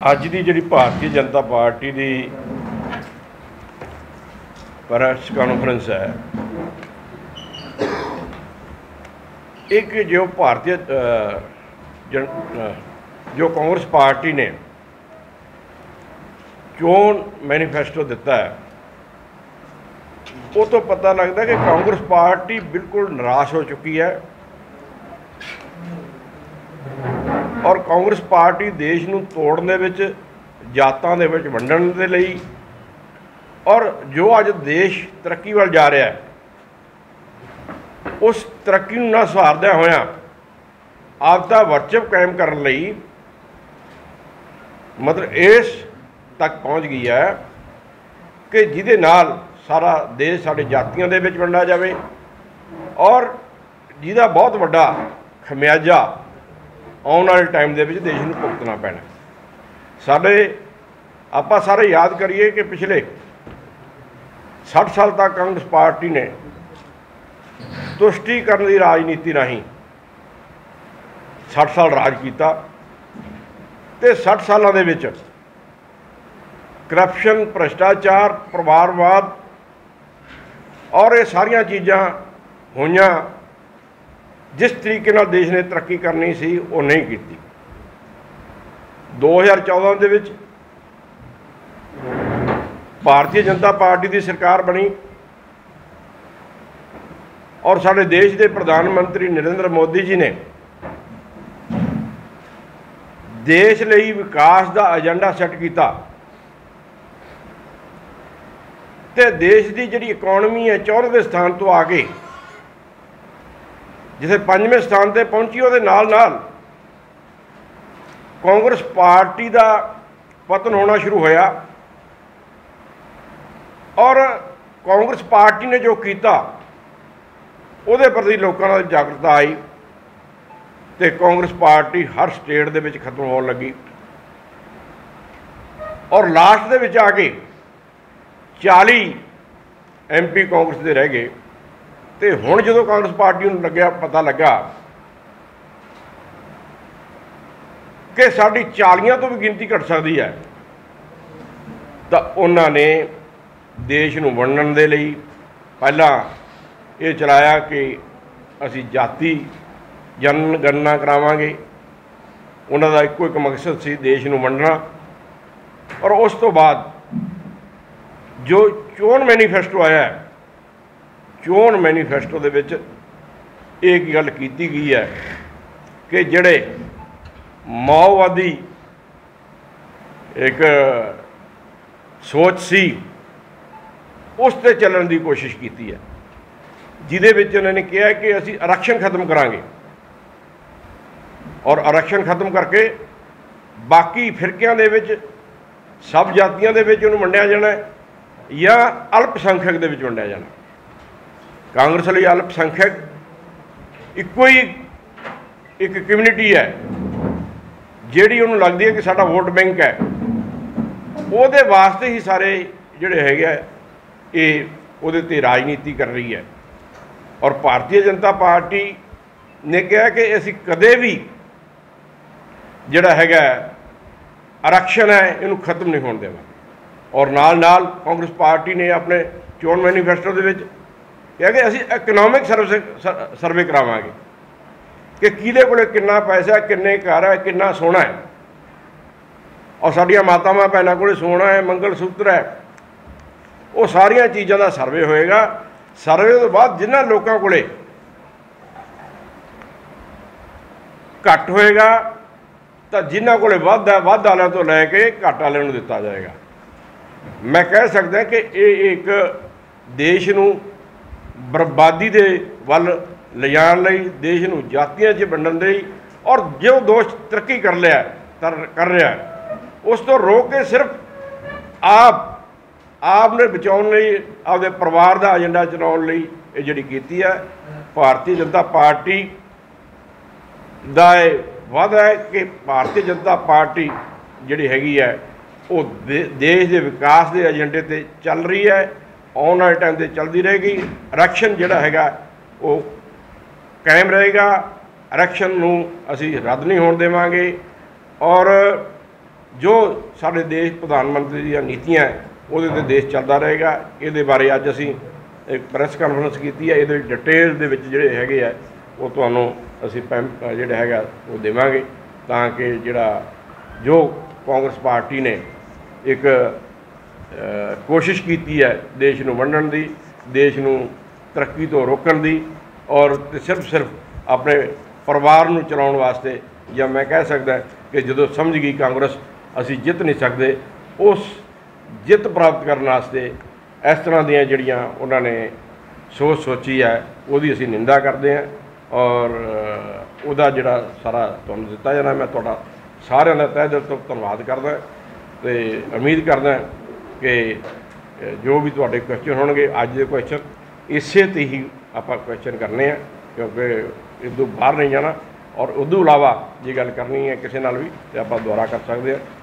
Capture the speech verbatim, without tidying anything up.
ਅੱਜ ਦੀ ਜਿਹੜੀ ਭਾਰਤੀ ਜਨਤਾ ਪਾਰਟੀ ਦੀ ਪ੍ਰੈਸ ਕਾਨਫਰੰਸ ਹੈ, एक जो भारतीय जन जो कांग्रेस पार्टी ने चोन मैनीफेस्टो दिता है, वो तो पता लगता है कि कांग्रेस पार्टी बिल्कुल निराश हो चुकी है और कांग्रेस पार्टी देश नूं तोड़ने विच, जातां दे विच वंडण दे लई और जो अज देश तरक्की वाल जा रहा है उस तरक्की नूं ना सहारदे होया आपदा वर्चव कायम करने लई मतलब इस तक पहुँच गई है कि जिहदे नाल सारा देश साडे जातियां दे विच वंडा जावे और जिहदा बहुत वड्डा खमियाजा आउण वाले टाइम दे विच देश नूं भुगतना पैना। साडे आपां सारे याद करिए कि पिछले साठ साल तक कांग्रेस पार्टी ने तुष्टिकरण की राजनीति राही साठ साल राज किया ते साठ सालों के विच करप्शन, भ्रष्टाचार, परिवारवाद और ये सारिया चीज़ां होइयां। जिस तरीके नाल देश ने तरक्की करनी सी वो नहीं की। दो हज़ार चौदह दे विच भारतीय जनता पार्टी की सरकार बनी और साडे देश के प्रधानमंत्री नरेंद्र मोदी जी ने देश लई विकास का एजेंडा सैट किया ते देश की जिहड़ी इकोनॉमी है चौदहवें स्थान तो आके जिथे पंजवें स्थान पर पहुंची, उहदे नाल नाल कांग्रेस पार्टी का पतन होना शुरू होया और कांग्रेस पार्टी ने जो किया ਉਹਦੇ प्रति लोगों ਨਾਲ जागरूकता आई तो कांग्रेस पार्टी हर स्टेट ਦੇ ਵਿੱਚ खत्म होने लगी और लास्ट ਦੇ ਵਿੱਚ आके चाली एम पी कांग्रेस ਦੇ रह गए। तो हुण जो कांग्रेस पार्टी ਨੂੰ ਲੱਗਿਆ पता लगा कि साडी चालियां तो भी गिनती घट सकती है, तो उन्होंने देश ਨੂੰ ਵੰਡਣ ਦੇ ਲਈ ਪਹਿਲਾਂ ये चलाया कि असी जाति जनगणना करावांगे। उन्हां दा इक्को एक मकसद सी देश नूं वंडना और उस तो बाद जो चोन मैनीफेस्टो आया है, चोन मैनीफेस्टो दे विच एक गल कीती गई है कि जिहड़े माओवादी एक सोच सी उस ते चलण दी कोशिश कीती है, जिहदे विच उन्होंने कहा कि असी आरक्षण खत्म करांगे और आरक्षण खत्म करके बाकी फिरकियां दे विच सब जातियां दे विच उन्हें वंडिया जाना या अल्पसंख्यक दे विच वंडिया जाना। कांग्रेस लई अल्पसंख्यक इक्को ही एक कम्यूनिटी है जिहड़ी उन्होंने लगती है कि साडा वोट बैंक है, उहदे वास्ते ही सारे जिहड़े हैगे ये उहदे ते राजनीति कर रही है। और भारतीय जनता पार्टी ने कहा कि असी कदे भी जिहड़ा हैगा आरक्षण है इनू खत्म नहीं होने देवांगे। और नाल नाल कांग्रेस पार्टी ने अपने चोन मैनीफेस्टो दे विच कहा कि असी इकनॉमिक सर्वे सर्वे करावांगे कि किहदे कोले किन्ना पैसा, किन्ने घर है, किन्ना सोना है और साडियां मातावां भैणां कोले सोना है, मंगल सूत्र है, वो सारिया चीज़ों का सर्वे होएगा। सर्वे तो बाद जिन्हों लोगों को घट होएगा तो जिन्हों को वध है वध वालों तो लैके घट वाले दिता जाएगा। मैं कह सकता कि ये एक देश नूं बर्बादी दे वल ले जाण लई, देश नूं जातियां च वंडण लई और जो दोष तरक्की कर लिया तर कर रहा है उस तो रोक के सिर्फ आप आपने बचाने लई आपदे परिवार का एजेंडा चलाने लई ये जिहड़ी कीती है। भारतीय जनता पार्टी दा वादा है कि भारतीय जनता पार्टी जिहड़ी हैगी है वो दे, देश के विकास के एजेंडे ते चल रही है, आने वाले टाइम ते चलती रहेगी। आरक्षण जिहड़ा हैगा वो कायम रहेगा, आरक्षण नूं असीं रद्द नहीं होण देवांगे और ਜੋ ਸਾਡੇ ਦੇਸ਼ ਪ੍ਰਧਾਨ ਮੰਤਰੀ ਦੀਆਂ ਨੀਤੀਆਂ ਹੈ ਉਹਦੇ 'ਤੇ ਦੇਸ਼ ਚੱਲਦਾ ਰਹੇਗਾ। ਇਹਦੇ ਬਾਰੇ ਅੱਜ ਅਸੀਂ ਇੱਕ ਪ੍ਰੈਸ ਕਾਨਫਰੰਸ ਕੀਤੀ ਹੈ। ਇਹਦੇ ਡਿਟੇਲ ਦੇ ਵਿੱਚ ਜਿਹੜੇ ਹੈਗੇ ਆ ਉਹ ਤੁਹਾਨੂੰ ਅਸੀਂ ਪੈਮ ਜਿਹੜਾ ਹੈਗਾ ਉਹ ਦੇਵਾਂਗੇ, ਤਾਂ ਕਿ ਜਿਹੜਾ ਜੋ ਕਾਂਗਰਸ ਪਾਰਟੀ ਨੇ ਇੱਕ ਕੋਸ਼ਿਸ਼ ਕੀਤੀ ਹੈ ਦੇਸ਼ ਨੂੰ ਵੰਡਣ ਦੀ, ਦੇਸ਼ ਨੂੰ ਤਰੱਕੀ ਤੋਂ ਰੋਕਣ ਦੀ, ਔਰ ਸਿਰਫ ਸਿਰਫ ਆਪਣੇ ਪਰਿਵਾਰ ਨੂੰ ਚਲਾਉਣ ਵਾਸਤੇ, ਜਾਂ ਮੈਂ ਕਹਿ ਸਕਦਾ ਕਿ ਜਦੋਂ ਸਮਝ ਗਈ ਕਾਂਗਰਸ ਅਸੀਂ ਜਿੱਤ ਨਹੀਂ ਸਕਦੇ, ਉਸ ਜਿੱਤ ਪ੍ਰਾਪਤ ਕਰਨ ਵਾਸਤੇ ਇਸ ਤਰ੍ਹਾਂ ਦੀਆਂ ਜਿਹੜੀਆਂ ਉਹਨਾਂ ਨੇ ਸੋਚ ਸੋਚੀ ਹੈ ਉਹਦੀ ਅਸੀਂ ਨਿੰਦਾ ਕਰਦੇ ਹਾਂ। ਔਰ ਉਹਦਾ ਜਿਹੜਾ ਸਾਰਾ ਤੁਹਾਨੂੰ ਦਿੱਤਾ ਜਾਣਾ, ਮੈਂ ਤੁਹਾਡਾ ਸਾਰਿਆਂ ਦਾ ਤਹਿ ਦਿਲ ਤੋਂ ਧੰਨਵਾਦ ਕਰਦਾ ਅਤੇ ਉਮੀਦ ਕਰਦਾ ਕਿ ਜੋ ਵੀ ਤੁਹਾਡੇ ਕੁਐਸਚਨ ਹੋਣਗੇ, ਅੱਜ ਦੇ ਕੁਐਸਚਨ ਇਸੇ 'ਤੇ ਹੀ ਆਪਾਂ ਕੁਐਸਚਨ ਕਰਨੇ ਆ, ਕਿਉਂਕਿ ਇਸ ਤੋਂ ਬਾਹਰ ਨਹੀਂ ਜਾਣਾ। ਔਰ ਉਦੋਂ ਇਲਾਵਾ ਜੇ ਗੱਲ ਕਰਨੀ ਹੈ ਕਿਸੇ ਨਾਲ ਵੀ ਤਾਂ ਆਪਾਂ ਦੁਬਾਰਾ ਕਰ ਸਕਦੇ ਹਾਂ।